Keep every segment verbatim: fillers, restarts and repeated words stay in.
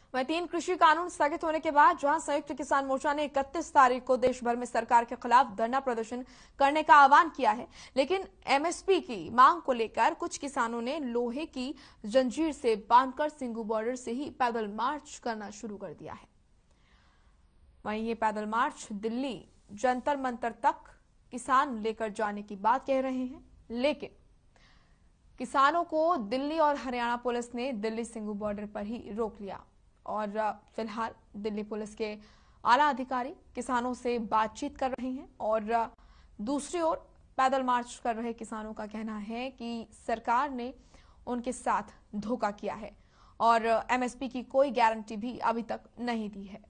वहीं तीन कृषि कानून स्थगित होने के बाद जहां संयुक्त किसान मोर्चा ने इकतीस तारीख को देश भर में सरकार के खिलाफ धरना प्रदर्शन करने का आह्वान किया है, लेकिन एमएसपी की मांग को लेकर कुछ किसानों ने लोहे की जंजीर से बांधकर सिंगू बॉर्डर से ही पैदल मार्च करना शुरू कर दिया है। वहीं ये पैदल मार्च दिल्ली जंतर मंतर तक किसान लेकर जाने की बात कह रहे हैं, लेकिन किसानों को दिल्ली और हरियाणा पुलिस ने दिल्ली सिंगू बॉर्डर पर ही रोक लिया और फिलहाल दिल्ली पुलिस के आला अधिकारी किसानों से बातचीत कर रहे हैं और दूसरी ओर पैदल मार्च कर रहे किसानों का कहना है कि सरकार ने उनके साथ धोखा किया है और एमएसपी की कोई गारंटी भी अभी तक नहीं दी है।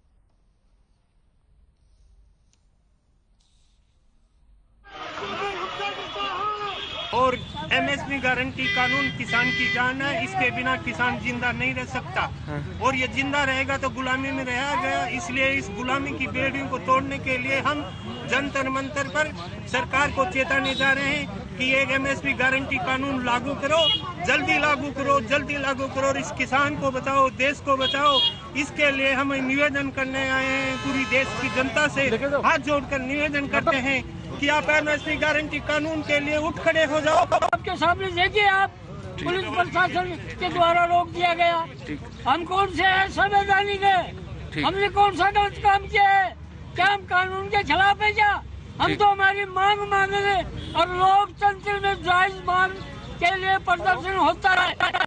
और एमएसपी गारंटी कानून किसान की जान है, इसके बिना किसान जिंदा नहीं रह सकता और ये जिंदा रहेगा तो गुलामी में रहा गया। इसलिए इस गुलामी की बेड़ियों को तोड़ने के लिए हम जंतर मंतर पर सरकार को चेताने जा रहे हैं कि एक एमएसपी गारंटी कानून लागू करो, जल्दी लागू करो, जल्दी लागू करो और इस किसान को बचाओ, देश को बचाओ। इसके लिए हम निवेदन करने आए हैं, पूरी देश की जनता से हाथ जोड़कर निवेदन करते हैं कि आप एमएसपी गारंटी कानून के लिए उठ खड़े हो जाओ। आपके सामने देखिए, आप पुलिस प्रशासन के द्वारा रोक दिया गया। हम कौन से हैं संवैधानिक है? हमने कौन सा गलत काम किया है? क्या हम कानून के खिलाफ है? क्या हम तो हमारी मांग मांग रहे और लोकतंत्र में जायज मांग के लिए प्रदर्शन होता है।